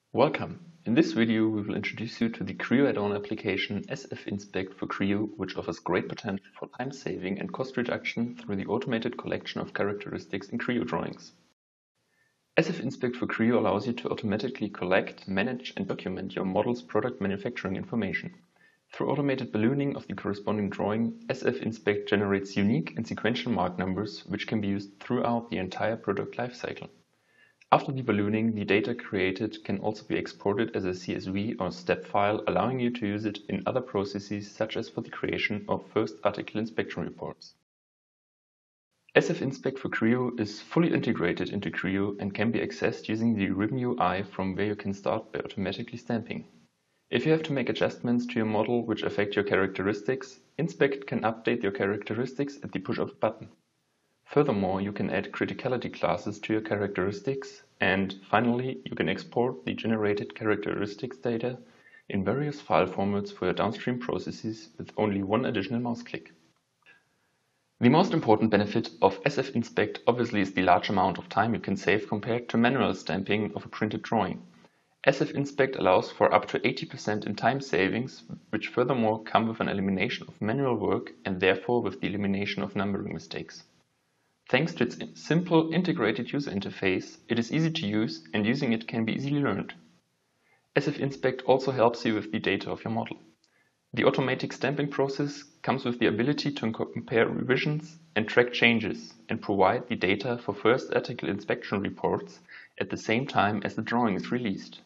Welcome! In this video we will introduce you to the Creo Add-on application SF Inspect for Creo, which offers great potential for time saving and cost reduction through the automated collection of characteristics in Creo drawings. SF Inspect for Creo allows you to automatically collect, manage and document your model's product manufacturing information. Through automated ballooning of the corresponding drawing, SF Inspect generates unique and sequential mark numbers which can be used throughout the entire product lifecycle. After the ballooning, the data created can also be exported as a CSV or step file, allowing you to use it in other processes such as for the creation of first article inspection reports. SF Inspect for Creo is fully integrated into Creo and can be accessed using the ribbon UI from where you can start by automatically stamping. If you have to make adjustments to your model which affect your characteristics, Inspect can update your characteristics at the push of a button. Furthermore, you can add criticality classes to your characteristics, and finally, you can export the generated characteristics data in various file formats for your downstream processes with only one additional mouse click. The most important benefit of SF Inspect obviously is the large amount of time you can save compared to manual stamping of a printed drawing. SF Inspect allows for up to 80% in time savings, which furthermore come with an elimination of manual work and therefore with the elimination of numbering mistakes. Thanks to its simple integrated user interface, it is easy to use and using it can be easily learned. SF Inspect also helps you with the data of your model. The automatic stamping process comes with the ability to compare revisions and track changes and provide the data for first article inspection reports at the same time as the drawing is released.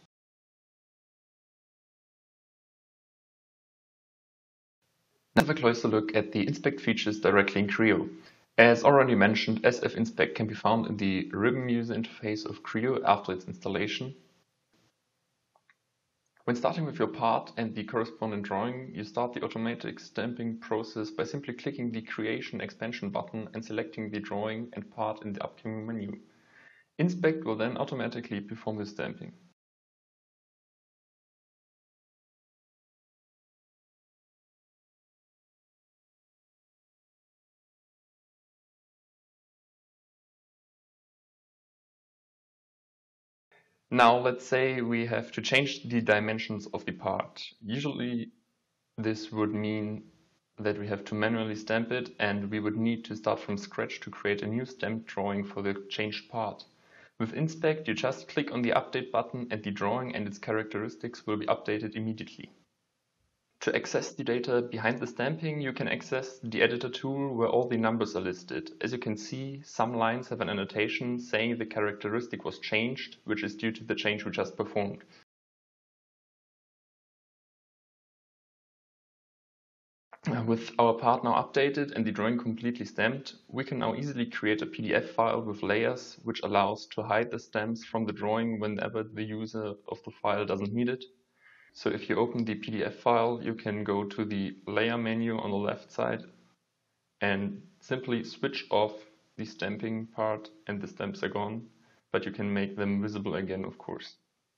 Now have a closer look at the Inspect features directly in Creo. As already mentioned, SF Inspect can be found in the ribbon user interface of Creo after its installation. When starting with your part and the corresponding drawing, you start the automatic stamping process by simply clicking the Creation Expansion button and selecting the drawing and part in the upcoming menu. Inspect will then automatically perform the stamping. Now let's say we have to change the dimensions of the part. Usually this would mean that we have to manually stamp it and we would need to start from scratch to create a new stamped drawing for the changed part. With Inspect, you just click on the Update button and the drawing and its characteristics will be updated immediately. To access the data behind the stamping, you can access the editor tool where all the numbers are listed. As you can see, some lines have an annotation saying the characteristic was changed, which is due to the change we just performed. With our part now updated and the drawing completely stamped, we can now easily create a PDF file with layers, which allows to hide the stamps from the drawing whenever the user of the file doesn't need it. So if you open the PDF file, you can go to the layer menu on the left side and simply switch off the stamping part and the stamps are gone, but you can make them visible again, of course.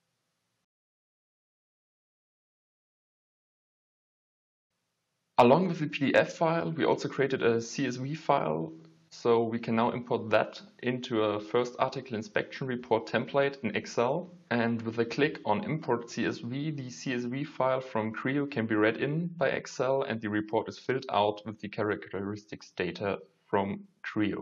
Along with the PDF file, we also created a CSV file, so we can now import that into a first article inspection report template in Excel. And with a click on Import CSV, the CSV file from Creo can be read in by Excel and the report is filled out with the characteristics data from Creo.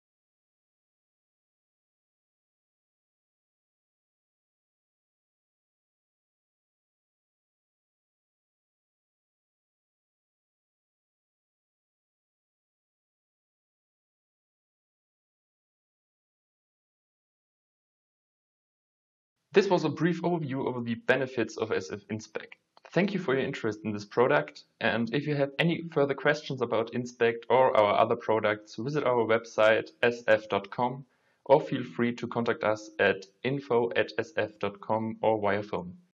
This was a brief overview of the benefits of SF Inspect. Thank you for your interest in this product, and if you have any further questions about Inspect or our other products, visit our website sf.com or feel free to contact us at info@sf.com or via phone.